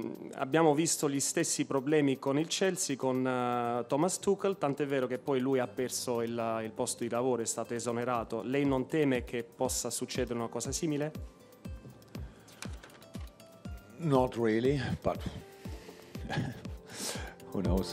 Abbiamo visto gli stessi problemi con il Chelsea, con Thomas Tuchel, tant'è vero che poi lui ha perso il posto di lavoro, è stato esonerato. Lei non teme che possa succedere una cosa simile? Not really, but who knows?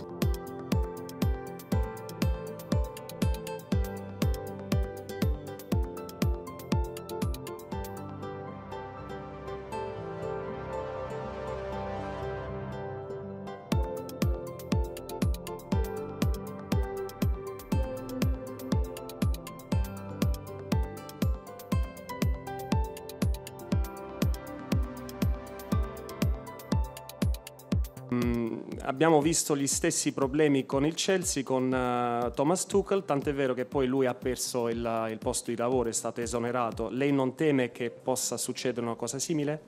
Abbiamo visto gli stessi problemi con il Chelsea, con Thomas Tuchel, tant'è vero che poi lui ha perso il posto di lavoro, è stato esonerato. Lei non teme che possa succedere una cosa simile?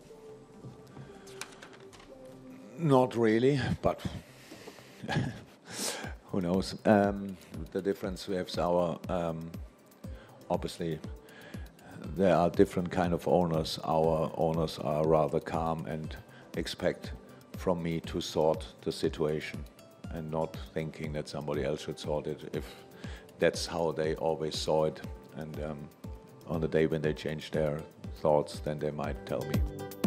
Not really, but who knows? The difference we have is obviously there are different kind of owners. Our owners are rather calm and expect from me to sort the situation and not thinking that somebody else should sort it if that's how they always saw it. And on the day when they change their thoughts, then they might tell me.